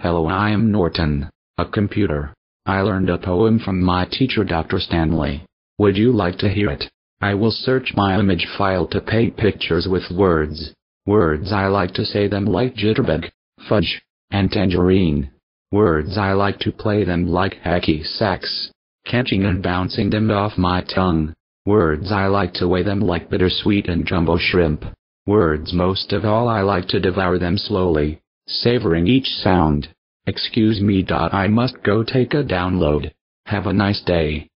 Hello, I am Norton, a computer. I learned a poem from my teacher Dr. Stanley. Would you like to hear it? I will search my image file to paint pictures with words. Words I like to say them like jitterbug, fudge, and tangerine. Words I like to play them like hacky sacks, catching and bouncing them off my tongue. Words I like to weigh them like bittersweet and jumbo shrimp. Words most of all I like to devour them slowly, savoring each sound. Excuse me. I must go take a download. Have a nice day.